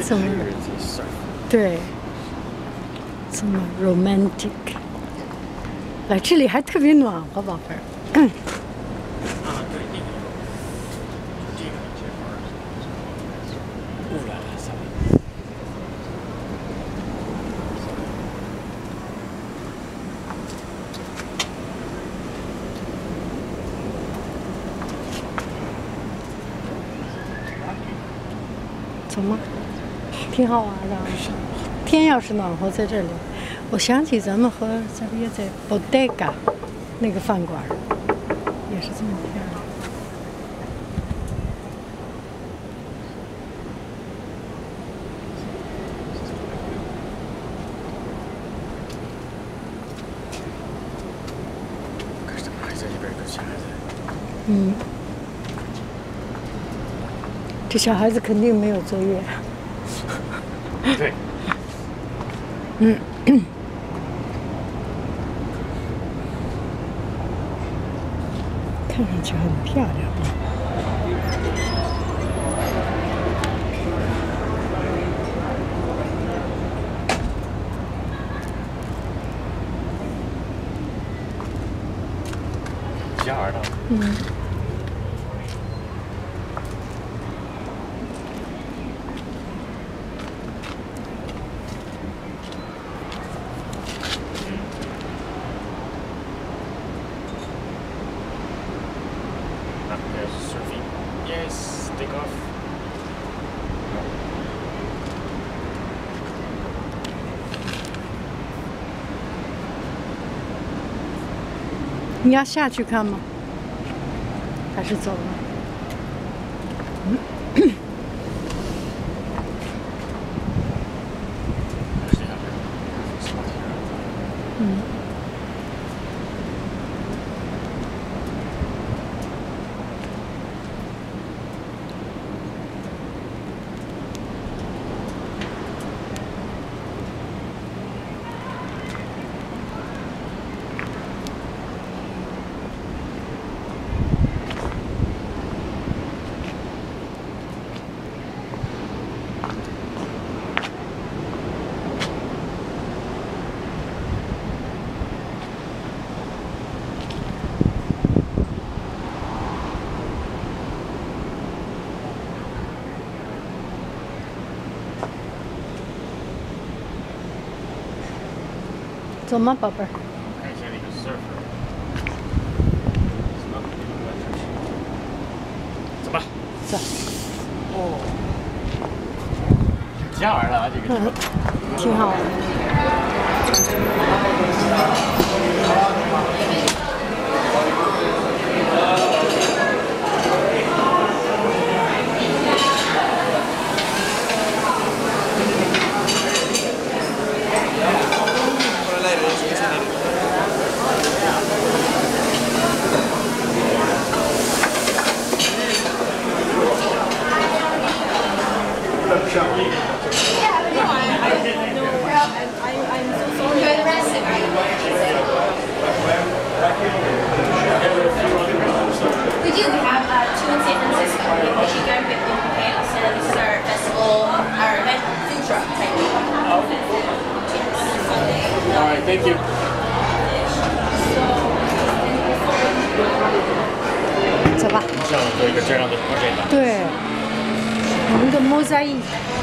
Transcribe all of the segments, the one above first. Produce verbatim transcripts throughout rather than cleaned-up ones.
这么对，这么 romantic。来这里还特别暖和，宝贝儿。嗯。 啊，对，那个这个这块儿污染了啥？ 走吗？挺好玩的。天要是暖和，在这里，我想起咱们和咱们也在 Bodega 那个饭馆，也是这么漂亮。 可是他们还在里边有小孩子。 嗯。这小孩子肯定没有作业。 对。 嗯。看上去很漂亮。 小孩的。 嗯。 There's surfing. Yes, take off. 你要下去看吗？还是走了？嗯。嗯。走吗，宝贝儿？ 看一下那个 surfer。走吧。 走。 哦。挺好玩的啊，这个。 嗯，挺好玩的。 We do. We have uh, two in San Francisco. We have Michigan, fifteen Pants, and this is our festival, our event food truck type thing. All right, thank you. 走吧。 像做一个这样的 project。 对，我们的 mosaic。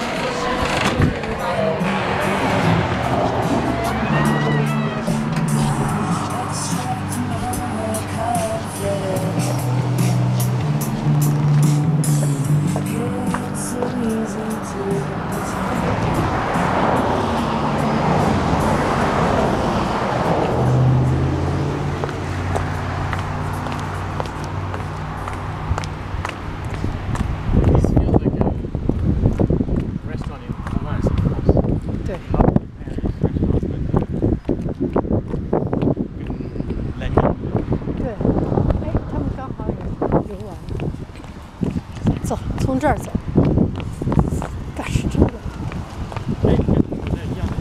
走，从这儿走。干是这个。 哎，跟这一样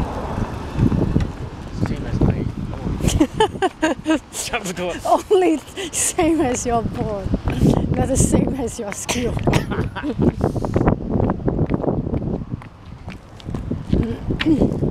的。差不多。 Only same as your board, not the same as your skill. 嗯。